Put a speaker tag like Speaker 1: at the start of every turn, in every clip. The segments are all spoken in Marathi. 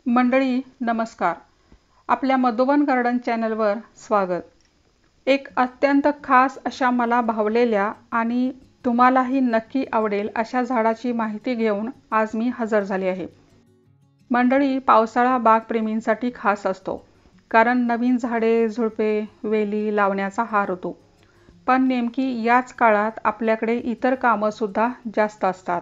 Speaker 1: मंडळी नमस्कार. आपल्या मधुबन गार्डन चॅनलवर स्वागत. एक अत्यंत खास अशा मला भावलेल्या आणि तुम्हालाही नक्की आवडेल अशा झाडाची माहिती घेऊन आज मी हजर झाले आहे. मंडळी, पावसाळा बागप्रेमींसाठी खास असतो, कारण नवीन झाडे, झुडपे, वेली लावण्याचा हा ऋतू. पण नेमकी याच काळात आपल्याकडे इतर कामं सुद्धा जास्त असतात.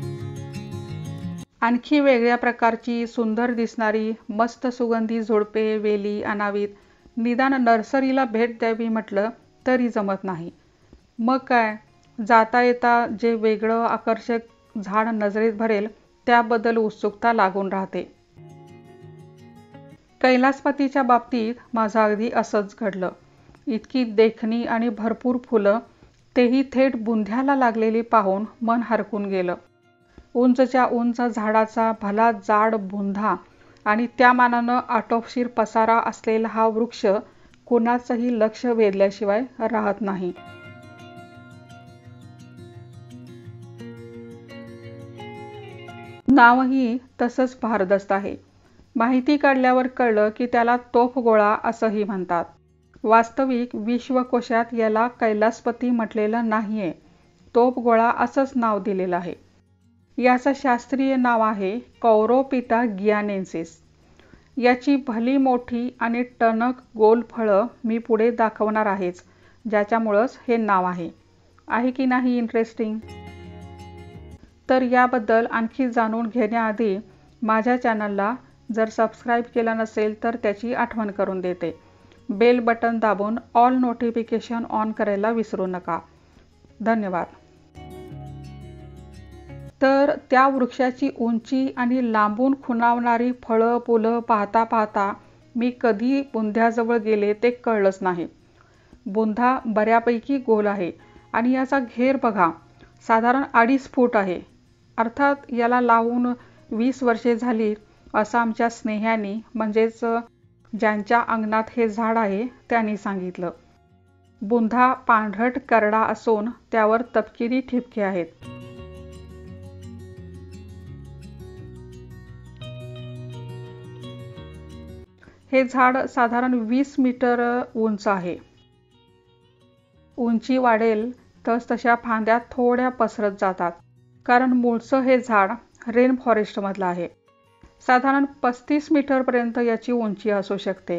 Speaker 1: आणखी वेगळ्या प्रकारची सुंदर दिसणारी मस्त सुगंधी झुडपे, वेली आणावीत, निदान नर्सरीला भेट द्यावी म्हटलं तरी जमत नाही. मग काय, जाता येता जे वेगळं आकर्षक झाड नजरेत भरेल त्याबद्दल उत्सुकता लागून राहते. कैलासपतीच्या बाबतीत माझं अगदी असंच घडलं. इतकी देखणी आणि भरपूर फुलं, तेही थेट बुंध्याला लागलेली पाहून मन हरकून गेलं. उंचच्या उंच झाडाचा भला जाड बुंधा आणि त्या मानानं आटोपशीर पसारा असलेला हा वृक्ष कुणाचंही लक्ष वेधल्याशिवाय राहत नाही. नावही तसंच भारदस्त आहे. माहिती काढल्यावर कळलं की त्याला तोफगोळा असंही म्हणतात. वास्तविक विश्वकोशात याला कैलासपती म्हटलेलं नाहीये, तोफगोळा असंच नाव दिलेलं आहे. याचं शास्त्रीय नाव आहे कौरोपिटा गियानेन्सिस. याची भली मोठी आणि टणक गोल फळं मी पुढे दाखवणार आहेच, ज्याच्यामुळंच हे नाव आहे. आहे की नाही इंटरेस्टिंग? तर याबद्दल आणखी जाणून घेण्याआधी माझ्या चॅनलला जर सबस्क्राईब केलं नसेल तर त्याची आठवण करून देते. बेल बटन दाबून ऑल नोटिफिकेशन ऑन करायला विसरू नका. धन्यवाद. तर त्या वृक्षाची उंची आणि लांबून खुणावणारी फळं फुलं पाहता पाहता मी कधी बुंध्याजवळ गेले ते कळलंच नाही. बुंधा बऱ्यापैकी गोल आहे आणि याचा घेर बघा, साधारण 2.5 फूट आहे. अर्थात याला लावून 20 वर्षे झाली असं आमच्या स्नेह्यानी, म्हणजेच ज्यांच्या अंगणात हे झाड आहे त्यांनी सांगितलं. बुंधा पांढरट करडा असून त्यावर तपकिरी ठिपके आहेत. हे झाड साधारण 20 मीटर उंच आहे. उंची वाढेल तसतशा फांद्या थोड्या पसरत जातात, कारण मूळचं हे झाड रेन फॉरेस्टमधलं आहे. साधारण 35 मीटरपर्यंत याची उंची असू शकते.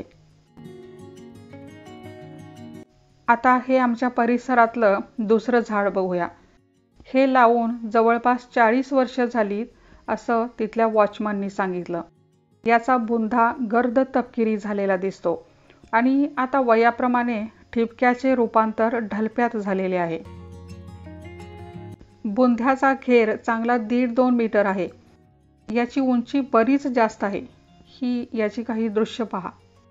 Speaker 1: आता हे आमच्या परिसरातलं दुसरं झाड बघूया. हे लावून जवळपास 40 वर्ष झाली असं तिथल्या वॉचमननी सांगितलं. याचा बुंधा गर्द तपकिरी झालेला दिसतो आणि आता वयाप्रमाणे ठिपक्याचे रूपांतर ढलप्यात झालेले आहे. बुंध्याचा घेर चांगला 1.5-2 मीटर आहे. याची उंची बरीच जास्त आहे. ही याची काही दृश्य पहा.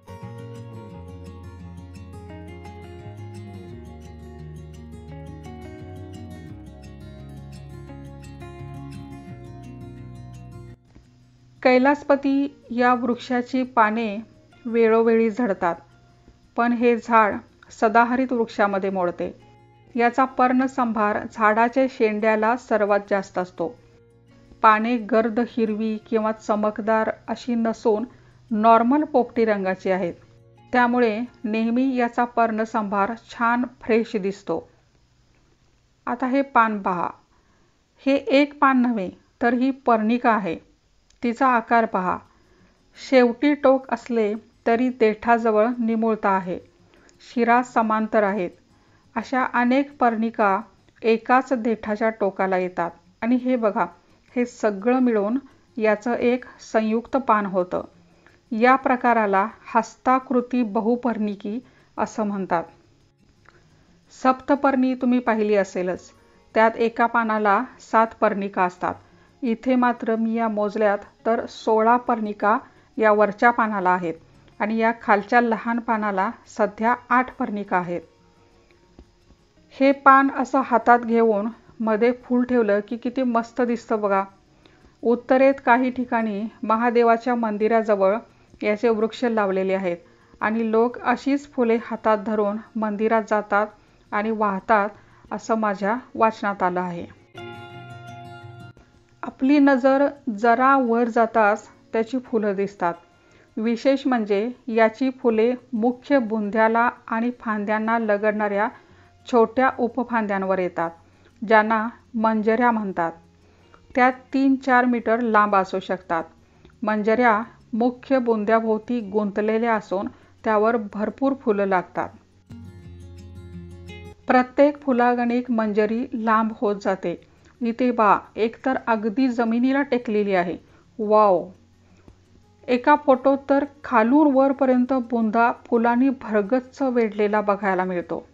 Speaker 1: कैलासपती या वृक्षाची पाने वेळोवेळी झडतात, पण हे झाड सदाहरित वृक्षामध्ये मोडते. याचा पर्णसंभार झाडाच्या शेंड्याला सर्वात जास्त असतो. पाने गर्द हिरवी किंवा चमकदार अशी नसून नॉर्मल पोपटी रंगाची आहेत. त्यामुळे नेहमी याचा पर्णसंभार छान फ्रेश दिसतो. आता हे पान पहा. हे एक पान नव्हे तर ही पर्णिका आहे. तिचा आकार पहा. शेवटी टोक असले तरी देठाजवळ निमुळता आहे. शिरा समांतर आहेत. अशा अनेक पर्णिका एकाच देठाच्या टोकाला येतात आणि हे बघा, हे सगळं मिळून याचं एक संयुक्त पान होतं. या प्रकाराला हस्ताकृती बहुपर्णिकी असं म्हणतात. सप्तपर्णी तुम्ही पाहिली असेलच. त्यात एका पानाला 7 पर्णिका असतात. इथे मात्र मी या मोजल्यात तर 16 पर्णिका या वरच्या पानाला आहेत आणि या खालच्या लहान पानाला सध्या 8 पर्णिका आहेत. हे पान असं हातात घेऊन मध्ये फूल ठेवलं की किती मस्त दिसतं बघा. उत्तरेत काही ठिकाणी महादेवाच्या मंदिराजवळ याचे वृक्ष लावलेले आहेत आणि लोक अशीच फुले हातात धरून मंदिरात जातात आणि वाहतात असं माझ्या वाचनात आलं आहे. आपली नजर जरा वर जाताच त्याची फुलं दिसतात. विशेष म्हणजे याची फुले मुख्य बुंध्याला आणि फांद्यांना लगडणाऱ्या छोट्या उपफांद्यांवर येतात, ज्यांना मंजऱ्या म्हणतात. त्या 3-4 मीटर लांब असू शकतात. मंजऱ्या मुख्य बुंद्याभोवती गुंतलेल्या असून त्यावर भरपूर फुलं लागतात. प्रत्येक फुलागणिक मंजरी लांब होत जाते. इथे एकतर अगदी जमिनीला टेकलेली आहे. वाव! एका फोटोत तर खालून वरपर्यंत बुंदा फुलांनी भरगच्च वेढलेला बघायला मिळतो.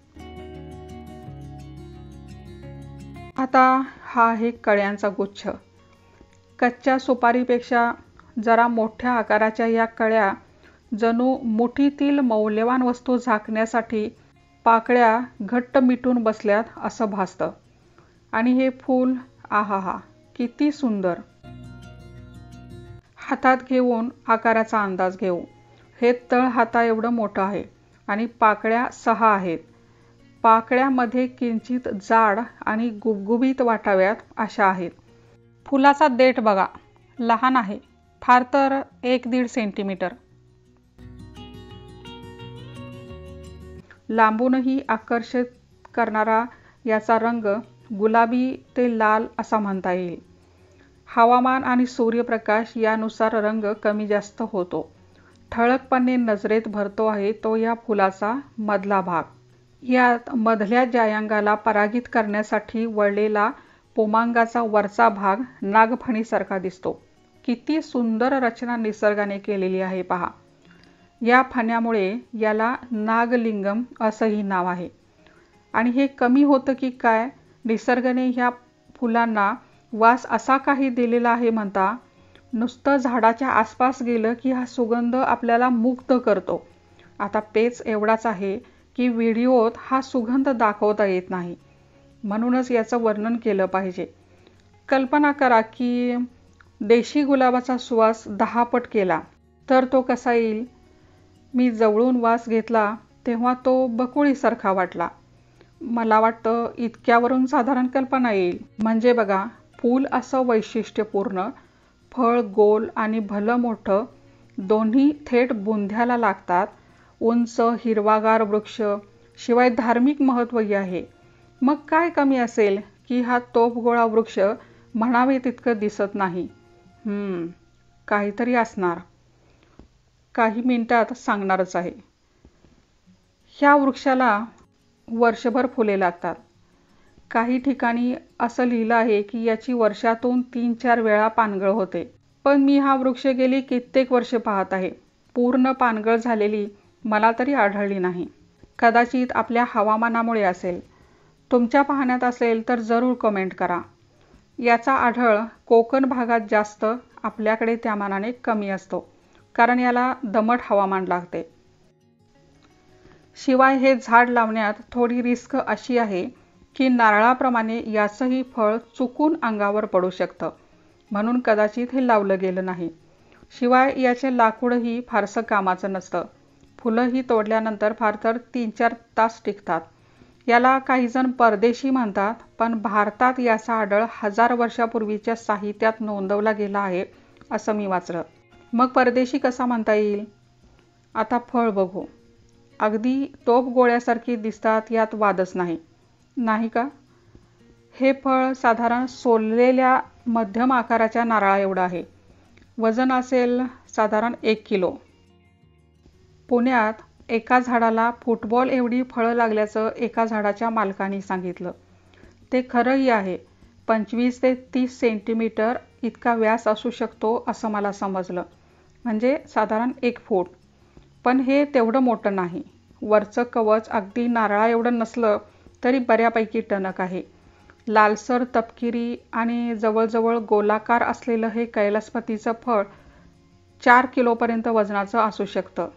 Speaker 1: आता हा आहे कळ्यांचा गुच्छ. कच्च्या सुपारीपेक्षा जरा मोठ्या आकाराच्या या कळ्या जणू मुठीतील मौल्यवान वस्तू झाकण्यासाठी पाकळ्या घट्ट मिटून बसल्यात असं भासतं. आणि हे फूल, आहाहा, किती सुंदर! हातात घेऊन आकाराचा अंदाज घेऊ. हे तळ हाता एवढं मोठं आहे आणि पाकळ्या 6 आहेत. पाकळ्यामध्ये किंचित जाड आणि गुबगुबीत वाटाव्यात अशा आहेत. फुलाचा देठ बघा, लहान आहे, फार तर 1-1.5 सेंटीमीटर. लांबूनही आकर्षित करणारा याचा रंग गुलाबी ते लाल असा म्हणता येईल. हवामान आणि सूर्यप्रकाश यानुसार रंग कमी जास्त होतो. ठळकपणे नजरेत भरतो आहे तो या फुलाचा मधला भाग. यात मधल्या जायांगाला परागित करण्यासाठी वळलेला पोमांगाचा वरचा भाग नागफणीसारखा दिसतो. किती सुंदर रचना निसर्गाने केलेली आहे पहा. या फण्यामुळे याला नागलिंगम असंही नाव आहे. आणि हे कमी होतं की काय, निसर्गाने ह्या फुलांना वास असा काही दिलेला आहे म्हणता. नुसतं झाडाच्या आसपास गेलं की हा सुगंध आपल्याला मुग्ध करतो. आता पेच एवढाच आहे की व्हिडिओत हा सुगंध दाखवता येत नाही, म्हणूनच याचं वर्णन केलं पाहिजे. कल्पना करा की देशी गुलाबाचा सुवास 10 पट केला तर तो कसा येईल. मी जवळून वास घेतला तेव्हा तो बकुळीसारखा वाटला. मला वाटतं इतक्यावरून साधारण कल्पना येईल. म्हणजे बघा, फूल असं वैशिष्ट्यपूर्ण, फळ गोल आणि भलं मोठं, दोन्ही थेट बुंध्याला लागतात. उंच हिरवागार वृक्ष, शिवाय धार्मिक महत्त्वही आहे. मग काय कमी असेल की हा तोफगोळा वृक्ष म्हणावे तितकं दिसत नाही. काहीतरी असणार. काही मिनिटात सांगणारच आहे. ह्या वृक्षाला वर्षभर फुले लागतात. काही ठिकाणी असं लिहिलं आहे की याची वर्षातून 3-4 वेळा पानगळ होते. पण मी हा वृक्ष गेली कित्येक वर्ष पाहत आहे. पूर्ण पानगळ झालेली मला तरी आढळली नाही. कदाचित आपल्या हवामानामुळे असेल. तुमच्या पाहण्यात असेल तर जरूर कमेंट करा. याचा आढळ कोकण भागात जास्त, आपल्याकडे त्या मानाने कमी असतो, कारण याला दमट हवामान लागते. शिवाय हे झाड लावण्यात थोडी रिस्क अशी आहे की नारळाप्रमाणे याचंही फळ चुकून अंगावर पडू शकतं, म्हणून कदाचित हे लावलं गेलं नाही. शिवाय याचे लाकूडही फारसं कामाचं नसतं. फुलंही तोडल्यानंतर फार तर 3-4 तास टिकतात. याला काहीजण परदेशी म्हणतात, पण भारतात याचा आढळ 1000 वर्षापूर्वीच्या साहित्यात नोंदवला गेला आहे असं मी वाचलं. मग परदेशी कसा म्हणता येईल. आता फळ बघू. अगदी तोफ गोळ्यासारखी दिसतात यात वादच नाही, नाही का. हे फळ साधारण सोललेल्या मध्यम आकाराच्या नारळा एवढं आहे. वजन असेल साधारण 1 किलो. पुण्यात एका झाडाला फुटबॉल एवढी फळं लागल्याचं एका झाडाच्या मालकाने सांगितलं. ते खरंही आहे. 25 ते 30 सेंटीमीटर इतका व्यास असू शकतो असं मला समजलं. म्हणजे साधारण 1 फूट. पण हे तेवढं मोठं नाही. वरचं कवच अगदी नारळा एवढं नसलं तरी बऱ्यापैकी टणक आहे. लालसर तपकिरी आणि जवळजवळ गोलाकार असलेलं हे कैलासपतीचं फळ 4 किलोपर्यंत वजनाचं असू शकतं.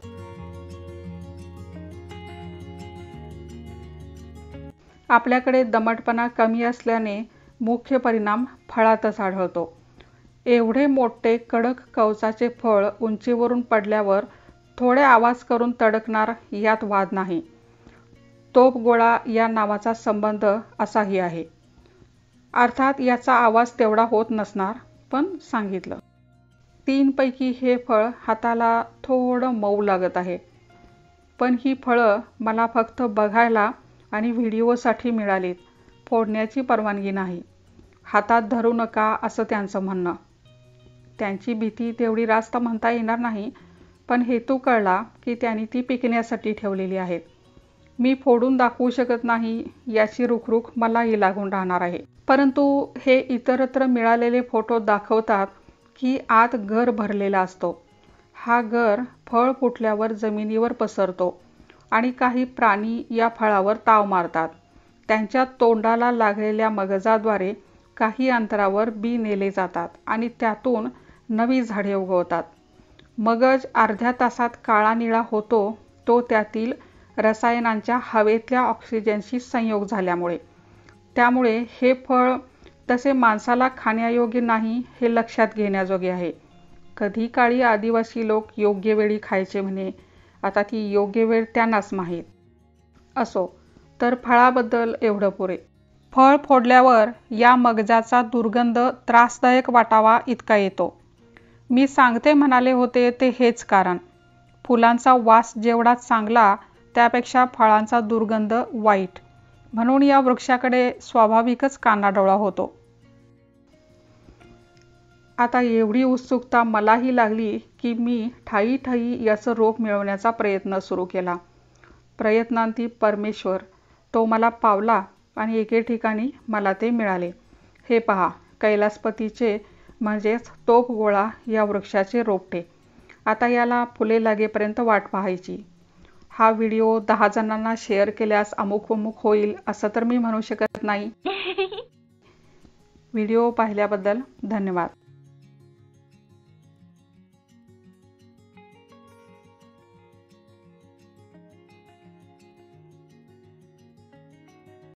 Speaker 1: आपल्याकडे दमटपणा कमी असल्याने मुख्य परिणाम फळातच आढळतो. एवढे मोठे कडक कवचाचे फळ उंचीवरून पडल्यावर थोडे आवाज करून तडकणार यात वाद नाही. तोफगोळा या नावाचा संबंध असाही आहे. अर्थात याचा आवाज तेवढा होत नसणार, पण सांगितलं. 3पैकी हे फळ हाताला थोडं मऊ लागत आहे. पण ही फळं मला फक्त बघायला आणि व्हिडिओसाठी मिळालीत, फोडण्याची परवानगी नाही. हातात धरू नका असं त्यांचं म्हणणं. त्यांची भीती तेवढी रास्त म्हणता येणार नाही, पण हेतू कळला की त्यांनी ती पिकण्यासाठी ठेवलेली आहेत. मी फोडून दाखवू शकत नाही याची रुखरुख मलाही लागून राहणार आहे. परंतु हे इतरत्र मिळालेले फोटो दाखवतात की आत गर भरलेला असतो. हा गर फळ फुटल्यावर जमिनीवर पसरतो आणि काही प्राणी या फळावर ताव मारतात. त्यांच्या तोंडाला लागलेल्या मगजाद्वारे काही अंतरावर बी नेले जातात आणि त्यातून नवी झाडे उगवतात. मगज अर्ध्या तासात काळा निळा होतो, तो त्यातील रसायनांच्या हवेतल्या ऑक्सिजनशी संयोग झाल्यामुळे. त्यामुळे हे फळ तसे माणसाला खाण्यायोग्य नाही हे लक्षात घेण्याजोगे आहे. कधी काळी आदिवासी लोक योग्य वेळी खायचे म्हणे. आता ती योग्य वेळ त्यांनाच माहीत. असो, तर फळाबद्दल एवढं पुरे. फळ फोडल्यावर या मगजाचा दुर्गंध त्रासदायक वाटावा इतका येतो. मी सांगते म्हणाले होते ते हेच कारण. फुलांचा वास जेवढा चांगला त्यापेक्षा फळांचा दुर्गंध वाईट, म्हणून या वृक्षाकडे स्वाभाविकच कानाडोळा होतो. आता एवढी उत्सुकता मलाही लागली की मी ठायी याचं रोप मिळवण्याचा प्रयत्न सुरू केला. प्रयत्नांती परमेश्वर, तो मला पावला आणि एके ठिकाणी मला ते मिळाले. हे पहा, कैलासपतीचे म्हणजेच तोफगोळा या वृक्षाचे रोपटे. आता याला फुले लागेपर्यंत वाट पाहायची. हा व्हिडिओ 10 जणांना शेअर केल्यास अमुक होईल असं तर मी म्हणू शकत नाही. व्हिडिओ पाहिल्याबद्दल धन्यवाद.